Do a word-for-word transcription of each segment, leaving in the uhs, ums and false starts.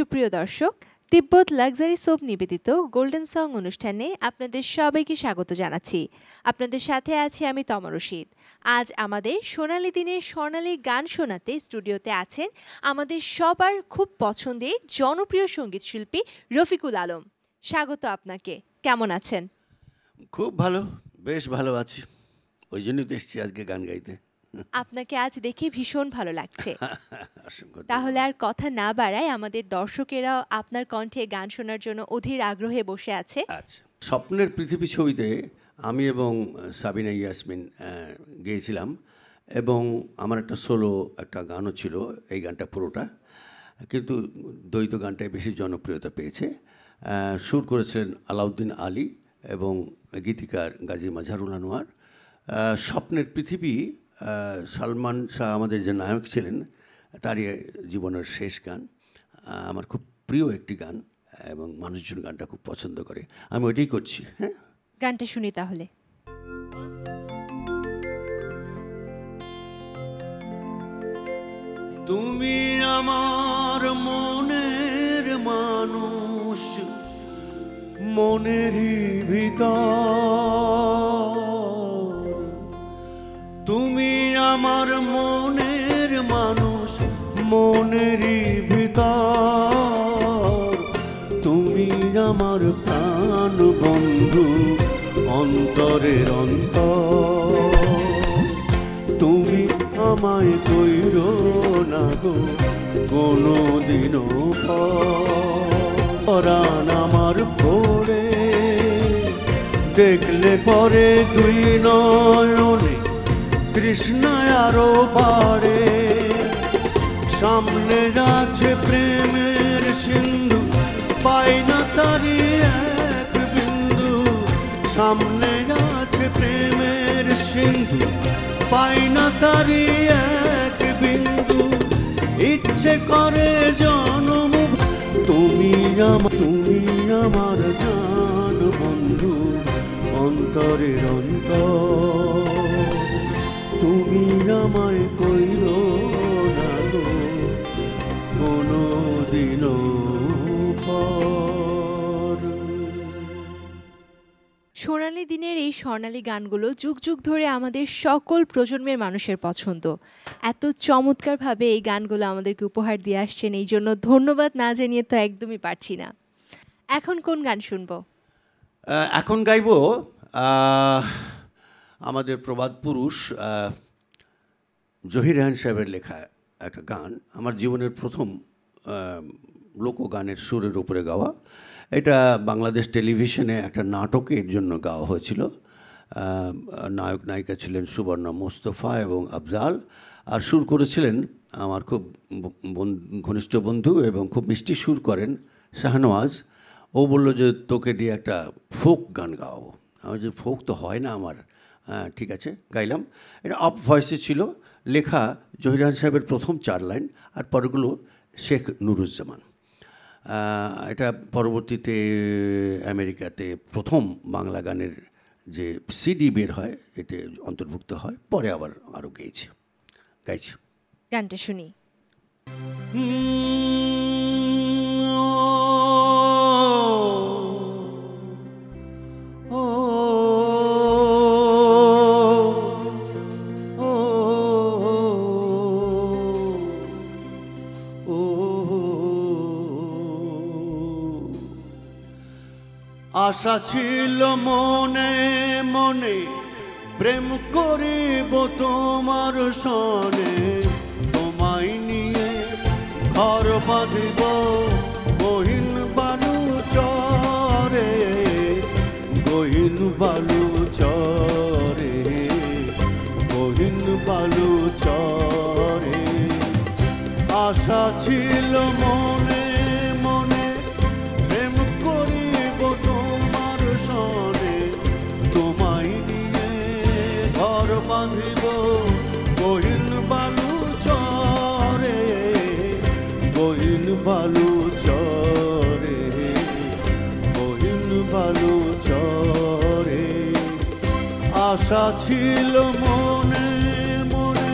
সুপ্রিয় দর্শক, Tibbet luxury soap নিবেদিত গোল্ডেন সং অনুষ্ঠানে আপনাদের সবাইকে স্বাগত জানাচ্ছি। আপনাদের সাথে আছি আমি তমা রশিদ। আজ আমাদের সোনালী দিনের স্বর্ণালী গান শোনাতে স্টুডিওতে আছেন আমাদের সবার খুব পছন্দের জনপ্রিয় সঙ্গীত শিল্পী রফিকুল আলম। স্বাগত আপনাকে। কেমন আছেন? খুব ভালো, বেশ ভালো আছি। ওই জন্যই তো এসেছি আজকে গান গাইতে। আপনাকে আজ দেখে ভীষণ ভালো লাগছে। তাহলে আর কথা না বাড়ায়, আমাদের দর্শকেরা আপনার কণ্ঠে গান শোনার জন্য অধীর আগ্রহে বসে আছে। আচ্ছা, স্বপ্নের পৃথিবী ছবিতে আমি এবং সাবিনা ইয়াসমিন গেয়েছিলাম এবং আমার একটা সোলো একটা গানও ছিল, এই গানটা পুরোটা, কিন্তু দ্বৈত গানটাই বেশি জনপ্রিয়তা পেয়েছে। সুর করেছিলেন আলাউদ্দিন আলী এবং গীতিকার গাজী মাজহারুল আনোয়ার। স্বপ্নের পৃথিবী সালমান শাহ আমাদের যে নায়ক ছিলেন তারই জীবনের শেষ গান। আমার খুব প্রিয় একটি গান এবং মানুষজন গানটা খুব পছন্দ করে। আমি ওইটাই করছি। হ্যাঁ, গানটা শুনি তাহলে। তুমি আমার মনের মানুষ, মনেরই ভিতর। তুমি আমার মনের মানুষ, মনেরই ভিতর। তুমি আমার প্রাণ বন্ধু, অন্তরের অন্তর। তুমি আমায় কইরো না গো কোনো দিনও পরাণ আমার পড়ে, দেখলে পরে দুই নয়নে তৃষ্ণায় আরো বাড়ে। সামনে আছে প্রেমের সিন্ধু, পাই না তারি এক বিন্দু। সামনে আছে প্রেমের সিন্ধু, পাই না তারি এক বিন্দু। ইচ্ছে করে জনম তুমি আমার, তুমি আমার জান বন্ধু, অন্তরের অন্তর। তুমি আমায় কইরো না গো কোনো দিনও পর। সোনালী দিনের এই স্বর্ণালী গানগুলো যুগ যুগ ধরে আমাদের সকল প্রজন্মের মানুষের পছন্দ। এত চমৎকারভাবে এই গানগুলো আমাদেরকে উপহার দিয়ে আসছেন, এই জন্য ধন্যবাদ না জানিয়ে তো একদমই পারছি না। এখন কোন গান শুনবো? এখন গাইব আমাদের প্রবাদ পুরুষ জহির রায়হান সাহেবের লেখা একটা গান, আমার জীবনের প্রথম লোকগানের সুরের উপরে গাওয়া। এটা বাংলাদেশ টেলিভিশনে একটা নাটকের জন্য গাওয়া হয়েছিল। নায়ক নায়িকা ছিলেন সুবর্ণা মোস্তফা এবং আফজাল, আর সুর করেছিলেন আমার খুব ঘনিষ্ঠ বন্ধু এবং খুব মিষ্টি সুর করেন শাহনওয়াজ। ও বলল যে তোকে দিয়ে একটা ফোক গান গাওয়াবো। আমি যে ফোক তো হয় না আমার। হ্যাঁ, ঠিক আছে, গাইলাম। এটা অফ ভয়েসে ছিল, লেখা জহির রায়হান সাহেবের প্রথম চার লাইন, আর পরগুলো শেখ নুরুজ্জামান। এটা পরবর্তীতে আমেরিকাতে প্রথম বাংলা গানের যে সিডি বের হয় এতে অন্তর্ভুক্ত হয়, পরে আবার আরও গেয়েছি গাইছি। গানটা শুনি। আশা ছিল মনে মনে প্রেম করিব তোমার সনে, তোমায় নিয়ে ঘর বাঁধিব গহীন বালু চরে, গহীন বালু চরে, গহীন বালু চরে। আশা ছিল মনে মনে প্রেম করিব তোমার সনে, তোমায় নিয়ে ঘর বাঁধিব গহীন বালু চরে, গহীন বালু চরে, গহীন বালু চরে। আশা ছিল মনে মনে।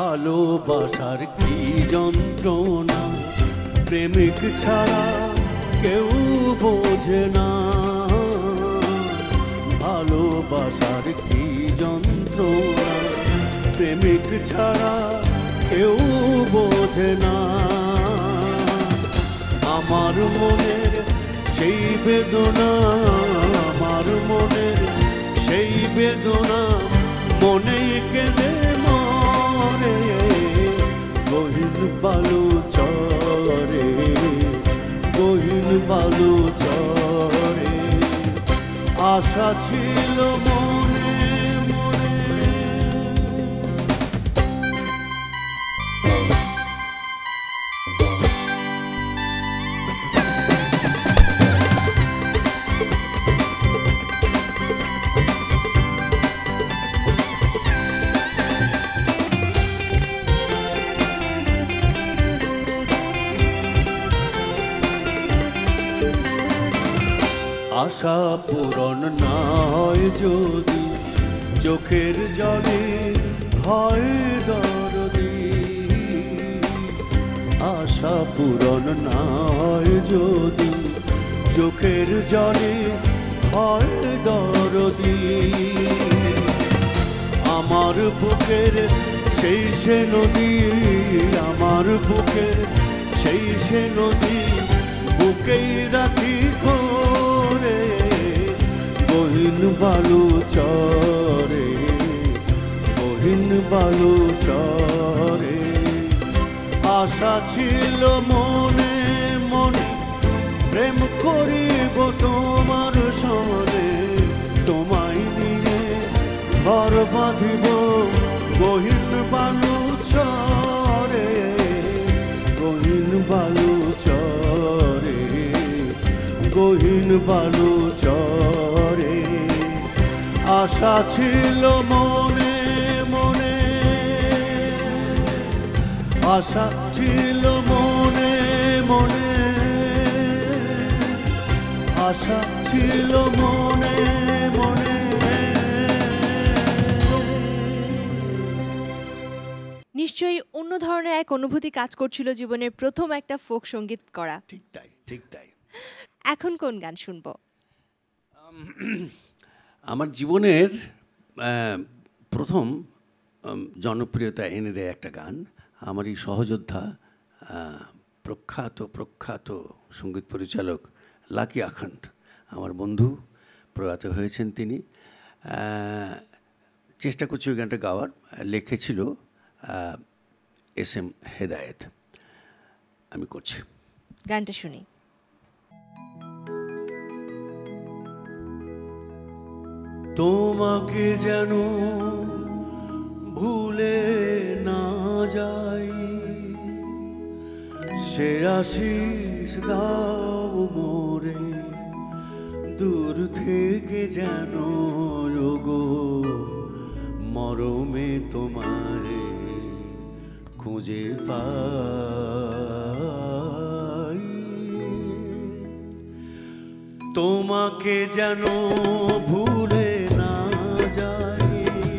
ভালোবাসার কি যন্ত্রণা প্রেমিক ছাড়া কেউ বোঝে না। ভালোবাসার কি যন্ত্রণা প্রেমিক ছাড়া কেউ বোঝে না। আমার মনের সেই বেদনা, আমার মনের সেই বেদনা মনে কেঁদে মরে গহীন বালু চরে, গহীন বালু চরে। আশা ছিল মনে মনে, আশা পূরণ না হয় যদি চোখের জলে হয় দরদি। আশা পূরণ না হয় যদি চোখের জলে হয় দরদি। আমার বুকের সেই সে নদী, আমার বুকের সেই সে নদী বুকেই রাখি করে গহীন বালু চরে, গহীন বালু চরে। আশা ছিল মনে মনে প্রেম করিব তোমার সঙ্গে, তোমায় নিয়ে ঘর বাঁধিব গহীন বালু চরে, গহীন বালু চরে, গহীন বালু চরে। আশা ছিল মনে মনে, আশা ছিল মনে মনে, আশা ছিল মনে মনে। নিশ্চয়ই অন্য ধরনের এক অনুভূতি কাজ করছিল জীবনের প্রথম একটা ফোক সঙ্গীত করা। ঠিক তাই, ঠিক তাই। এখন কোন গান শুনবো? আমার জীবনের প্রথম জনপ্রিয়তা এনে দেয় একটা গান। আমার এই সহযোদ্ধা প্রখ্যাত প্রখ্যাত সঙ্গীত পরিচালক লাকি আখান্দ, আমার বন্ধু, প্রয়াত হয়েছেন তিনি। চেষ্টা করছি ওই গানটা গাওয়ার, লিখেছিল এস এম হেদায়েত। আমি করছি, গানটা শুনি। তোমাকে যেন ভুলে না যাই, সে আশিস দাও মোরে দূর থেকে যেন রোগো মরমে তোমায় খুঁজে পাই। তোমাকে যেন ভুলে না যাই,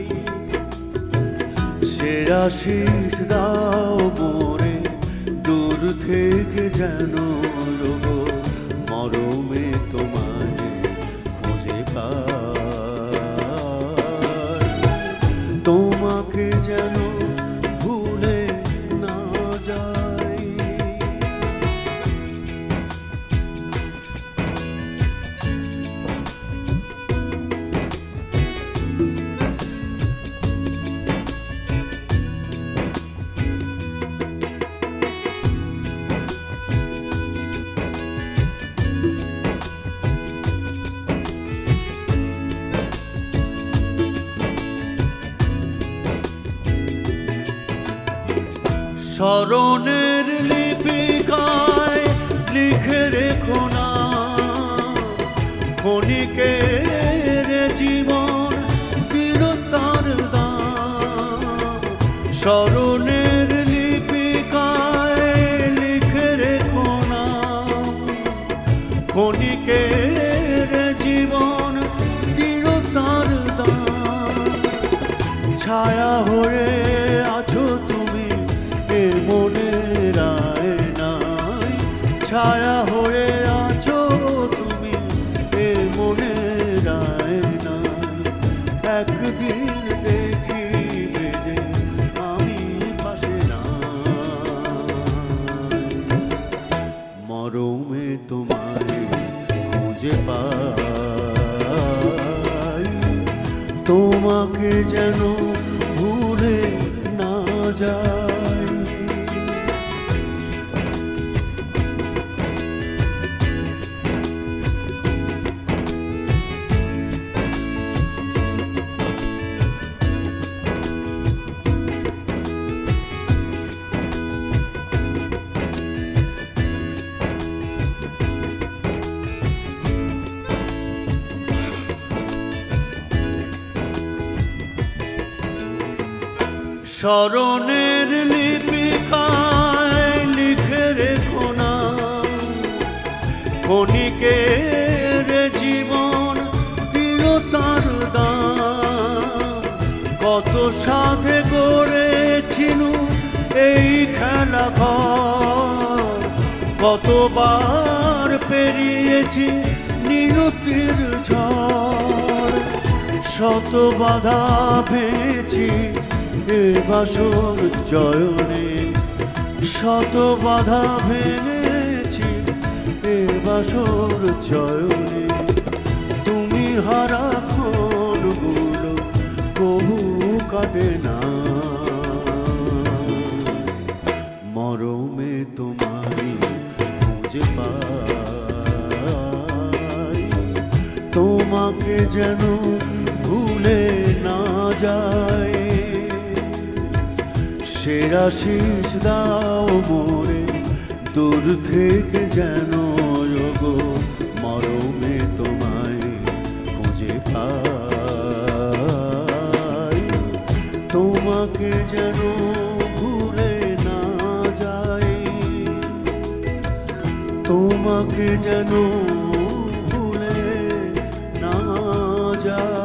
সে আশিস দাও মোরে দূর থেকে যেন রোগো মরমে তোমায় খুঁজে পাই। তোমাকে যেন ভুলে না যাই। স্মরণের লিপিকায় লিখে রেখো না ক্ষণিকের জীবন বীরতার দাম। স্মরণের লিপিকায় লিখে রেখো না ক্ষণিকের জীবন বীরতার দাম। ছায়া হয়ে আছো তুমি যায়। স্মরণের লিপিকায় লিখে রেখো না ক্ষণিকের জীবন দৃঢ়তার দাম। কত সাধে গড়েছিনু এই খেলা ঘর, কতবার পেরিয়েছি নিয়তির ঝড়। শত বাধা পেয়েছি এ বাসর জয়নে, শত বাধা ভেঙেছি এ বাসর জয়নে। তুমি হারা ক্ষণগুলো কবু কাটে না, মরমে তোমারই খুঁজে পাই। তোমাকে যেন ভুলে না যায়, সেরা শেষ দাও মোরে দূর থেকে যেন গো মরমে তোমায় খুঁজে পাই। তোমাকে যেন ভুলে না যায়, তোমাকে যেন ভুলে না যায়।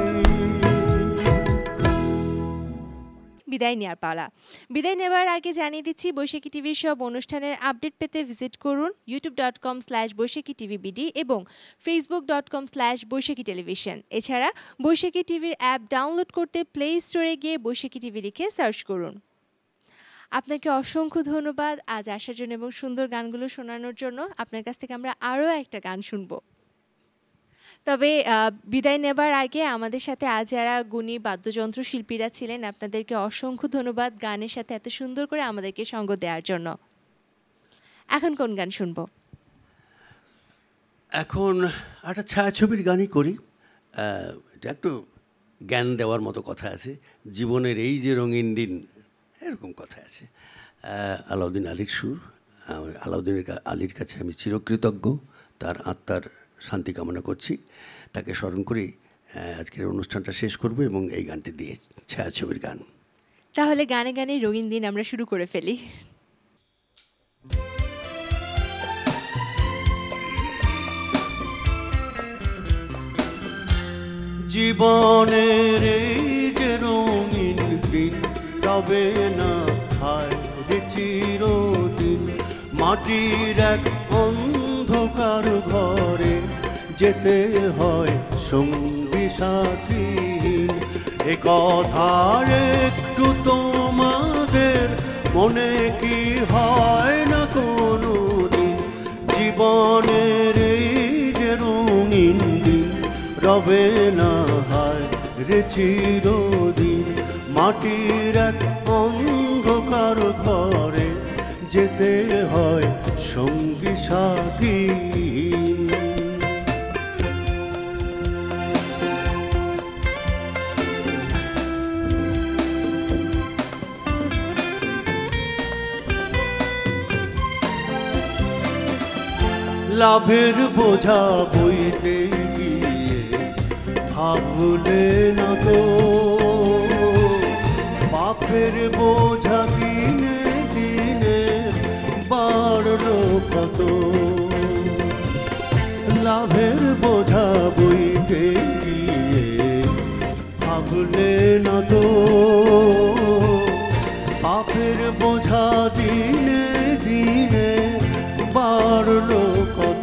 বিদায় নেওয়ার পালা। বিদায় নেওয়ার আগে জানিয়ে দিচ্ছি বৈশাখী টিভির সব অনুষ্ঠানের আপডেট পেতে ভিজিট করুন YouTube dot com slash Boishakhi TV BD এবং Facebook dot com slash Boishakhi television. এছাড়া বৈশাখী টিভির অ্যাপ ডাউনলোড করতে প্লে স্টোরে গিয়ে বৈশাখী টিভি লিখে সার্চ করুন। আপনাকে অসংখ্য ধন্যবাদ আজ আসার জন্য এবং সুন্দর গানগুলো শোনানোর জন্য। আপনার কাছ থেকে আমরা আরও একটা গান শুনবো। তবে বিদায় নেবার আগে আমাদের সাথে আজ যারা গুণী বাদ্যযন্ত্র শিল্পীরা ছিলেন আপনাদেরকে অসংখ্য ধন্যবাদ গানের সাথে এত সুন্দর করে আমাদেরকে সঙ্গ দেওয়ার জন্য। এখন কোন গান শুনবো? এখন একটা ছায়াছবির গানই করি। এটা একটু জ্ঞান দেওয়ার মতো কথা আছে, জীবনের এই যে রঙিন দিন এরকম কথা আছে। আলাউদ্দিন আলীর সুর। আলাউদ্দিন আলীর কাছে আমি চিরকৃতজ্ঞ, তার আত্মার শান্তি কামনা করছি। তাকে স্মরণ করি আজকের অনুষ্ঠানটা শেষ করব এবং এই গানটি দিয়ে, ছায়াছবির গান। তাহলে গানে গানে রঙিন দিন আমরা শুরু করে ফেলি। জীবনের এই যে রঙিন দিন তবে না হায় রে চিরদিন, মাটির এক অন্ধকার ঘরে যেতে হয় সঙ্গী সাথীহীন। এ কথার একটু তোমাদের মনে কি হয় না কোনো দিন? জীবনের এই যে রঙিন দিন রবে না হায় রে চিরদিন, মাটির এক অন্ধকার ঘরে যেতে হয় সঙ্গী সাথীহীন। লাভের বোঝা বইতে গিয়ে ভাবলে না গো, পাপের বোঝা দিনে দিনে বাড়লো কত। লাভের বোঝা বইতে গিয়ে ভাবলে না তো, পাপের বোঝা দিনে দিনে বাড়লো কত।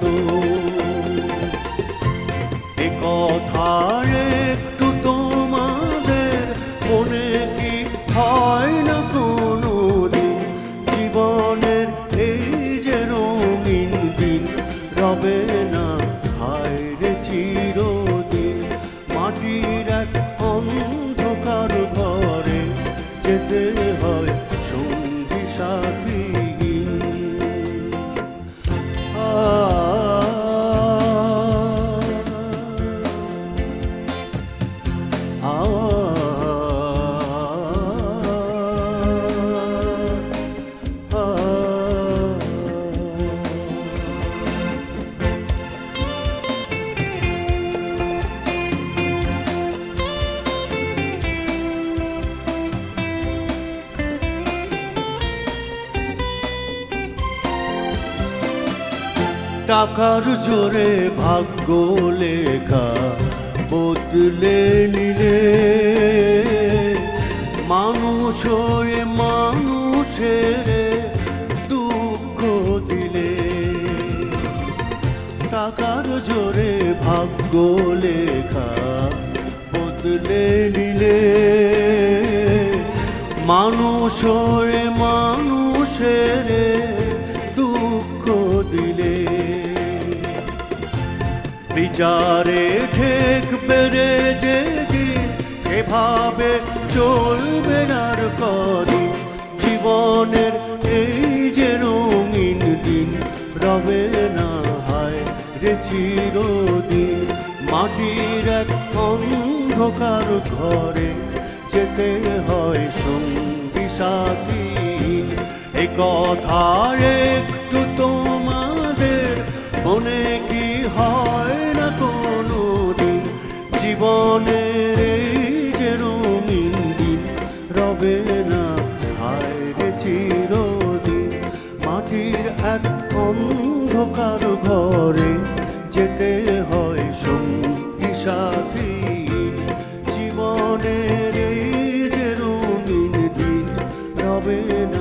এ কথার একটু তোমাদের মনে কি হয় না কোনো দিন? জীবনের এই যে রঙিন দিন রবে না হায় রে চিরদিন, মাটির এক অন্ধকার ঘরে হয় সঙ্গী সাথীহীন। আ আ টাকার জোরে ভাগ্য লেখা বদলে নিলে, মানুষ হয়ে মানুষের দুঃখ দিলে। টাকার জোরে ভাগ্য লেখা বদলে নিলে, মানুষ হয়ে মানুষের দুঃখ দিলে। বিচারে ঠেকবে রে যেদিন, এভাবে চলবে আর কদিন। জীবনের এই যে রঙিন দিন রবে না হায় রে চিরদিন। মাটির এক অন্ধকার ঘরে যেতে হয় সঙ্গী সাথীহীন। এই কথা একটু তোমাদের মনে কি হয় না কোনো দিন? জীবনের এই যে রঙিন দিন রবে না হায় রে চিরদিন। মাটির এক অন্ধকার ঘরে যেতে হয় সঙ্গী সাথীহীন। জীবনের এই যে রঙিন দিন রবে না